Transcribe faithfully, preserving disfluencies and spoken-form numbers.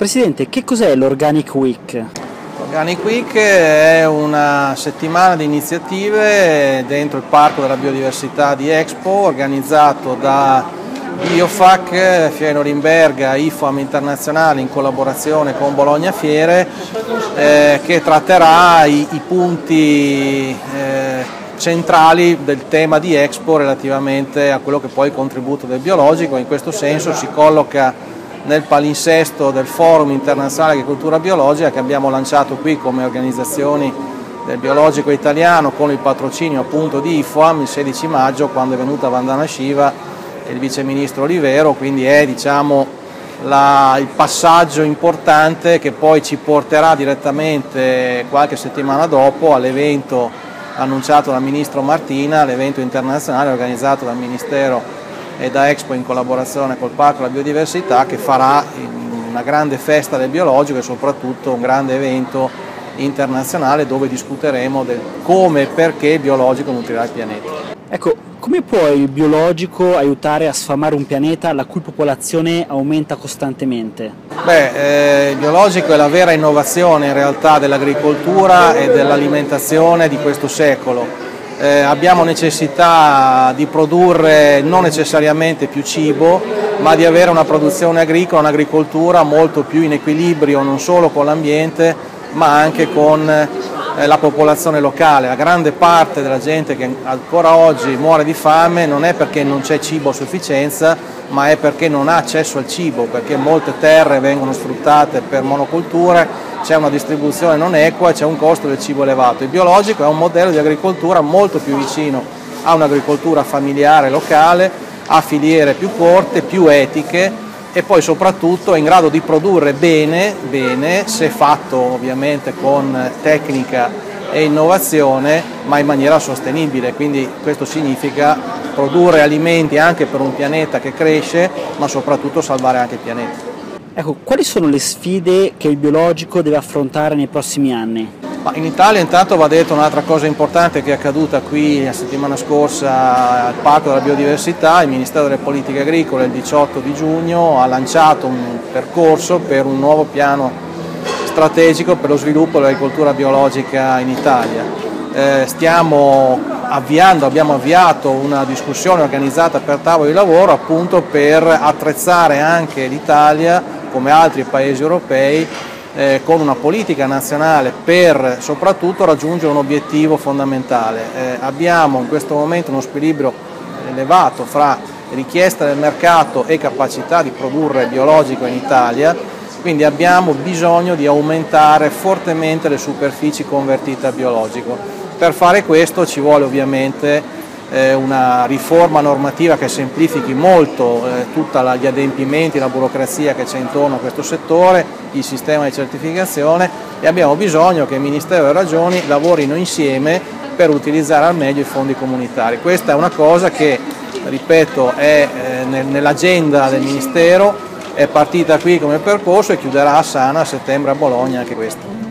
Presidente, che cos'è l'Organic Week? L'Organic Week è una settimana di iniziative dentro il Parco della Biodiversità di Expo, organizzato da Biofac, Fiera Norimberga, I F O A M Internazionale in collaborazione con Bologna Fiere, eh, che tratterà i, i punti eh, centrali del tema di Expo relativamente a quello che poi è il contributo del biologico. In questo senso si colloca nel palinsesto del Forum Internazionale di Agricoltura Biologica che abbiamo lanciato qui come organizzazioni del biologico italiano con il patrocinio appunto di I F O A M il sedici maggio, quando è venuta Vandana Shiva e il vice ministro Olivero, quindi è diciamo, la, il passaggio importante che poi ci porterà direttamente qualche settimana dopo all'evento annunciato dal ministro Martina, l'evento internazionale organizzato dal Ministero e da Expo in collaborazione col Parco della Biodiversità, che farà una grande festa del biologico e soprattutto un grande evento internazionale dove discuteremo del come e perché il biologico nutrirà il pianeta. Ecco, come può il biologico aiutare a sfamare un pianeta la cui popolazione aumenta costantemente? Beh, eh, il biologico è la vera innovazione in realtà dell'agricoltura e dell'alimentazione di questo secolo. Eh, abbiamo necessità di produrre non necessariamente più cibo, ma di avere una produzione agricola, un'agricoltura molto più in equilibrio non solo con l'ambiente ma anche con eh, la popolazione locale. La grande parte della gente che ancora oggi muore di fame non è perché non c'è cibo a sufficienza, ma è perché non ha accesso al cibo, perché molte terre vengono sfruttate per monoculture, c'è una distribuzione non equa, c'è un costo del cibo elevato. Il biologico è un modello di agricoltura molto più vicino a un'agricoltura familiare locale, a filiere più corte, più etiche e poi soprattutto è in grado di produrre bene, bene se fatto ovviamente con tecnica e innovazione, ma in maniera sostenibile. Quindi questo significa produrre alimenti anche per un pianeta che cresce, ma soprattutto salvare anche il pianeta. Ecco, quali sono le sfide che il biologico deve affrontare nei prossimi anni? Ma in Italia intanto va detto un'altra cosa importante che è accaduta qui la settimana scorsa al Parco della Biodiversità. Il Ministero delle Politiche Agricole il diciotto di giugno ha lanciato un percorso per un nuovo piano strategico per lo sviluppo dell'agricoltura biologica in Italia. Eh, stiamo avviando, abbiamo avviato una discussione organizzata per tavoli di lavoro appunto per attrezzare anche l'Italia come altri paesi europei eh, con una politica nazionale per soprattutto raggiungere un obiettivo fondamentale. Eh, abbiamo in questo momento uno squilibrio elevato fra richiesta del mercato e capacità di produrre biologico in Italia, quindi abbiamo bisogno di aumentare fortemente le superfici convertite a biologico. Per fare questo ci vuole ovviamente eh, una riforma normativa che semplifichi molto eh, tutti gli adempimenti, la burocrazia che c'è intorno a questo settore, il sistema di certificazione, e abbiamo bisogno che il Ministero e le Regioni lavorino insieme per utilizzare al meglio i fondi comunitari. Questa è una cosa che, ripeto, è eh, nell'agenda del Ministero, è partita qui come percorso e chiuderà a Sana a settembre a Bologna anche questo.